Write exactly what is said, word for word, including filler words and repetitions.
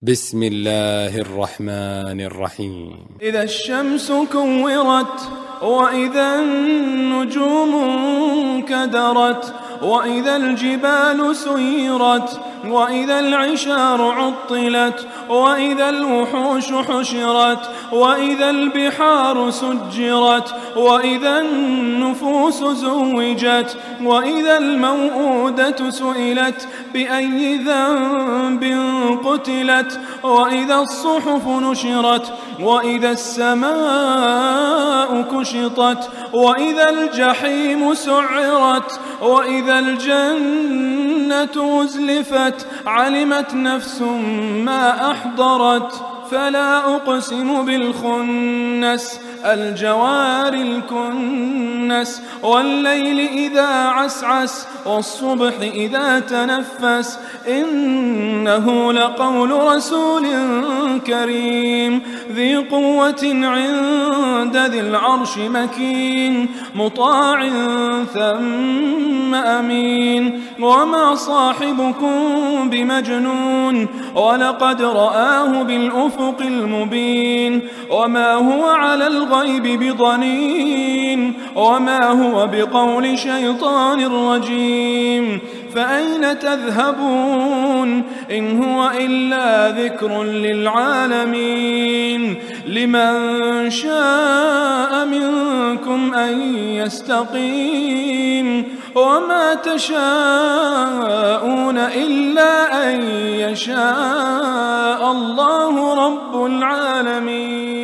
بسم الله الرحمن الرحيم. إذا الشمس كورت وإذا النجوم انكدرت وإذا الجبال سيرت وإذا العشار عطلت وإذا الوحوش حشرت وإذا البحار سجرت وإذا النفوس زوجت وإذا الموءودة سئلت بأي ذنب قتلت وإذا الصحف نشرت وإذا السماء كشطت وإذا الجحيم سعرت وإذا الجنة أزلفت علمت نفس ما أحضرت فلا أقسم بالخنس الجوار الكنس والليل إذا عسعس والصبح إذا تنفس إنه لقول رسول كريم ذي قوة عند ذي العرش مكين مطاع ثم أمين وما صاحبكم بمجنون ولقد رآه بالأفق المبين وما هو على الغيب بضنين وما هو بقول شيطان رجيم فأين تذهبون إن هو إلا ذكر للعالمين لمن شاء منكم أن يستقيم وما تشاءون إلا أن يشاء الله رب العالمين.